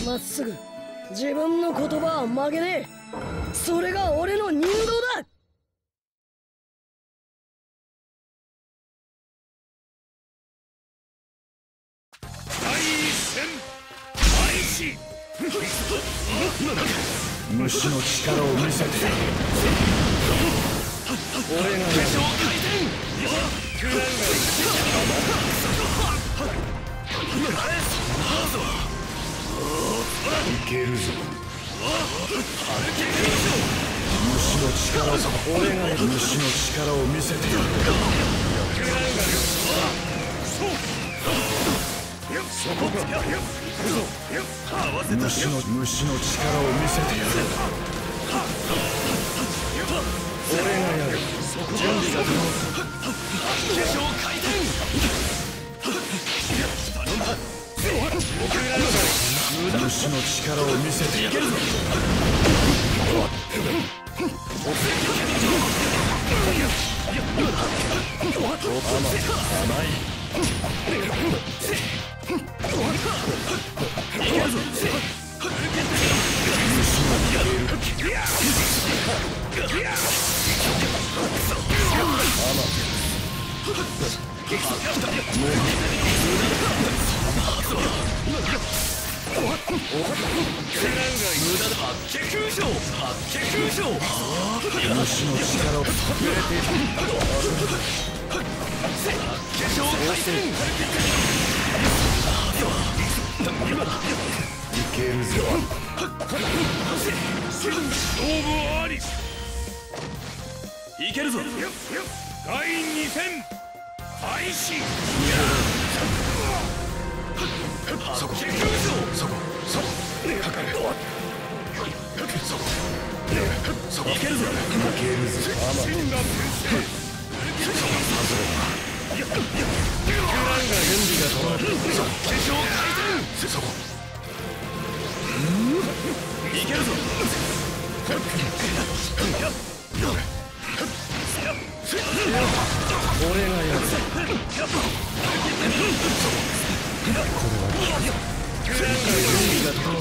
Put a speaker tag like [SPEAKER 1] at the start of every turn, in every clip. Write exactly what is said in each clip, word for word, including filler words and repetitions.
[SPEAKER 1] まっすぐ自分の言葉は曲げねえ。それが俺の入道だ。
[SPEAKER 2] 第一戦開始。
[SPEAKER 3] 虫の力を見せてやる。俺がやる。いけるぞ。虫の力を俺がやる。虫の力を見せてやる。虫の虫の力を見せてやる。俺がやる。準備が整った。化粧回転。虫の力を見せてやる。甘い。虫の力を触れている。いけるぞ。
[SPEAKER 2] 勝負あり。
[SPEAKER 3] いけるぞ。
[SPEAKER 2] だいに戦開始。
[SPEAKER 3] そこそこそこかかる。そこそこいけるぞ。いけるぞ。
[SPEAKER 2] 真が先生。
[SPEAKER 3] 準備が整った。化粧回転。そこいけるぞ。俺がやる。これは準備が整った。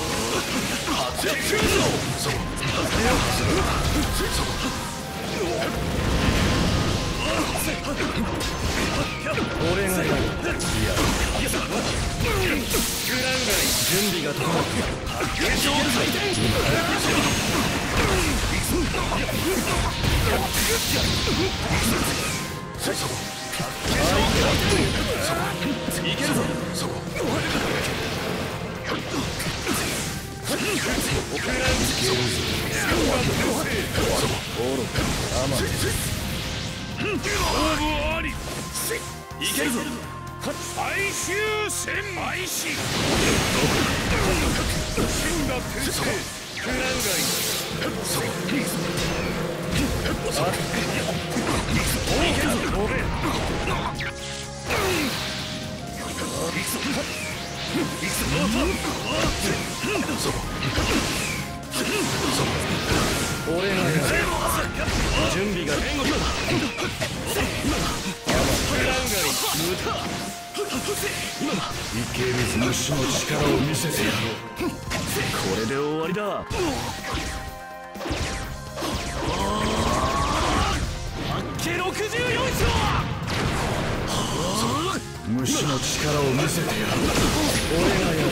[SPEAKER 3] そこ俺がやる。いや準備が整った。化粧回転。そこいけるぞ。そこいけるぞ。
[SPEAKER 2] 最終戦開始。真が天聖。クランガイ。
[SPEAKER 3] そこいけるぞ。俺がやる。準備がいけるぞ。虫の力を見せてやろう。これで終わりだ。ろくじゅうよん勝。虫の力を見せてやる。俺がやる。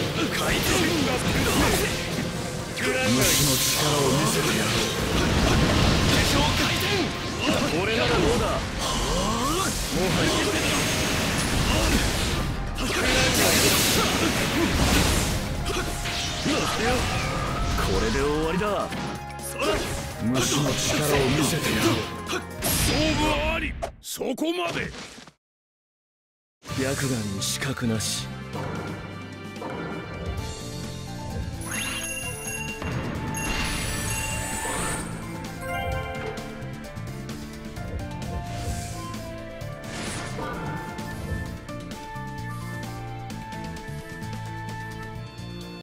[SPEAKER 3] 虫の力を見せてやる。化粧回転。俺ならどうだ。もう入ってくれ。これで終わりだ。虫の力を見せてやろう。
[SPEAKER 2] 勝負あり。そこまで。
[SPEAKER 3] 白眼に死角なし。